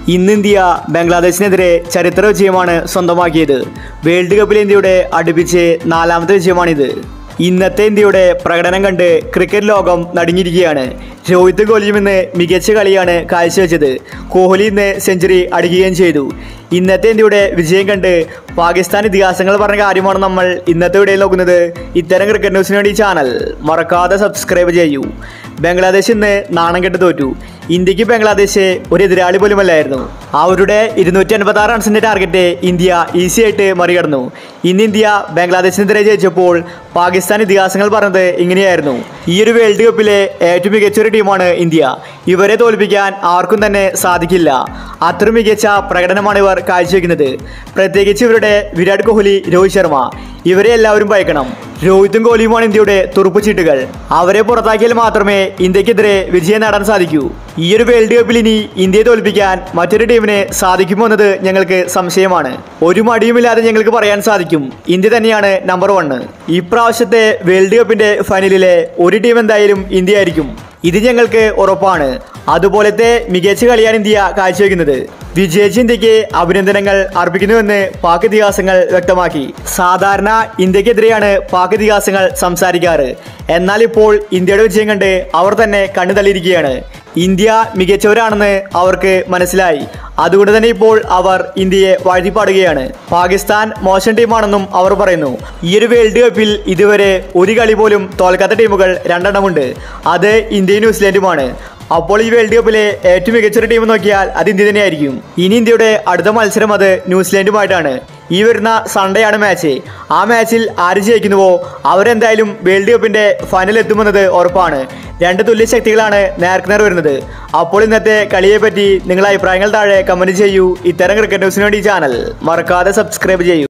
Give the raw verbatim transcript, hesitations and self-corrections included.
ഇന്ന് ഇന്ത്യ ബംഗ്ലാദേശിനെതിരെ ചരിത്ര വിജയമാണ് സ്വന്തമാക്കിയത്. വേൾഡ് കപ്പിൽ ഇന്ത്യയുടെ അടുപ്പിച്ച് നാലാമത്തെ വിജയമാണിത്. ഇന്നത്തെ ഇന്ത്യയുടെ പ്രകടനം കണ്ട് ക്രിക്കറ്റ് ലോകം നടുങ്ങിയിരിക്കുകയാണ്. രോഹിത് കോഹ്ലിയും ഇന്ന് മികച്ച കളിയാണ് കാഴ്ചവെച്ചത്. കോഹ്ലി ഇന്ന് സെഞ്ചുറി അടിക്കുകയും ചെയ്തു. ഇന്നത്തെ ഇന്ത്യയുടെ വിജയം കണ്ട് പാകിസ്ഥാൻ ഇതിഹാസങ്ങൾ പറഞ്ഞ കാര്യമാണ് നമ്മൾ ഇന്നത്തെ വീഡിയോയിൽ നോക്കുന്നത്. ഇത്തരം ക്രിക്കറ്റ് ന്യൂസിന് വേണ്ടി ചാനൽ മറക്കാതെ സബ്സ്ക്രൈബ് ചെയ്യൂ. ബംഗ്ലാദേശ് ഇന്ന് നാണം കെട്ട് തോറ്റു. ഇന്ത്യക്ക് ബംഗ്ലാദേശ് ഒരു എതിരാളി പോലുമല്ലായിരുന്നു. അവരുടെ ഇരുന്നൂറ്റി അൻപത്തി ആറ് റൺസിന്റെ ടാർഗറ്റ് ഇന്ത്യ ഈസി ആയിട്ട് മറികടന്നു. ഇന്ന് ഇന്ത്യ ബംഗ്ലാദേശിനെതിരെ ജയിച്ചപ്പോൾ പാകിസ്ഥാൻ ഇതിഹാസങ്ങൾ പറഞ്ഞത് ഇങ്ങനെയായിരുന്നു: ഈ ഒരു വേൾഡ് കപ്പിലെ ഏറ്റവും മികച്ച ഒരു ടീമാണ് ഇന്ത്യ. ഇവരെ തോൽപ്പിക്കാൻ ആർക്കും തന്നെ സാധിക്കില്ല. അത്ര മികച്ച പ്രകടനമാണ് ഇവർ കാഴ്ചവെക്കുന്നത്. പ്രത്യേകിച്ച് ഇവരുടെ വിരാട് കോഹ്ലി, രോഹിത് ശർമ്മ, ഇവരെ എല്ലാവരും ഭയക്കണം. രോഹിത്തും കോഹ്ലിയുമാണ് ഇന്ത്യയുടെ തുറുപ്പുചീട്ടുകൾ. അവരെ പുറത്താക്കിയാൽ മാത്രമേ ഇന്ത്യക്കെതിരെ വിജയം നേടാൻ സാധിക്കൂ. ഈ ഒരു വേൾഡ് കപ്പിൽ ഇനി ഇന്ത്യയെ തോൽപ്പിക്കാൻ മറ്റൊരു ടീമിനെ സാധിക്കുമോ എന്നത് ഞങ്ങൾക്ക് സംശയമാണ്. ഒരു മടിയുമില്ലാതെ ഞങ്ങൾക്ക് പറയാൻ സാധിക്കും, ഇന്ത്യ തന്നെയാണ് നമ്പർ വണ്ണ്. ഇപ്രാവശ്യത്തെ വേൾഡ് കപ്പിന്റെ ഫൈനലിലെ ഒരു ടീം എന്തായാലും ഇന്ത്യ ആയിരിക്കും. ഇത് ഞങ്ങൾക്ക് ഉറപ്പാണ്. അതുപോലത്തെ മികച്ച കളിയാണ് ഇന്ത്യ കാഴ്ചവെക്കുന്നത്. വിജയിച്ച ഇന്ത്യക്ക് അഭിനന്ദനങ്ങൾ അർപ്പിക്കുന്നുവെന്ന് പാക് ഇതിഹാസങ്ങൾ വ്യക്തമാക്കി. സാധാരണ ഇന്ത്യക്കെതിരെയാണ് പാക് ഇതിഹാസങ്ങൾ സംസാരിക്കാറ്. എന്നാൽ ഇപ്പോൾ ഇന്ത്യയുടെ വിജയം കണ്ട് അവർ തന്നെ കണ്ണു തള്ളിയിരിക്കുകയാണ്. ഇന്ത്യ മികച്ചവരാണെന്ന് അവർക്ക് മനസ്സിലായി. അതുകൊണ്ട് തന്നെ ഇപ്പോൾ അവർ ഇന്ത്യയെ വാഴ്ത്തിപ്പാടുകയാണ്. പാകിസ്ഥാൻ മോശം ടീമാണെന്നും അവർ പറയുന്നു. ഈ ഒരു വേൾഡ് കപ്പിൽ ഇതുവരെ ഒരു കളി പോലും തോൽക്കാത്ത ടീമുകൾ രണ്ടെണ്ണമുണ്ട്. അത് ഇന്ത്യയും ന്യൂസിലാൻഡുമാണ്. അപ്പോൾ ഈ വേൾഡ് കപ്പിലെ ഏറ്റവും മികച്ചൊരു ടീം നോക്കിയാൽ അത് ഇന്ത്യ തന്നെയായിരിക്കും. ഇനി ഇന്ത്യയുടെ അടുത്ത മത്സരം അത് ന്യൂസിലാൻഡുമായിട്ടാണ്. ഈ വരുന്ന സൺഡേ ആണ് മാച്ച്. ആ മാച്ചിൽ ആര് ജയിക്കുന്നുവോ അവരെന്തായാലും വേൾഡ് കപ്പിന്റെ ഫൈനൽ എത്തുമെന്നത് ഉറപ്പാണ്. രണ്ട് തുല്യ ശക്തികളാണ് നേർക്കുനേർ വരുന്നത്. അപ്പോൾ ഇന്നത്തെ കളിയെ പറ്റി നിങ്ങളുടെ അഭിപ്രായങ്ങൾ താഴെ കമന്റ് ചെയ്യൂ. ഇത്തരം ക്രിക്കറ്റ് ന്യൂസിന് വേണ്ടി ചാനൽ മറക്കാതെ സബ്സ്ക്രൈബ് ചെയ്യൂ.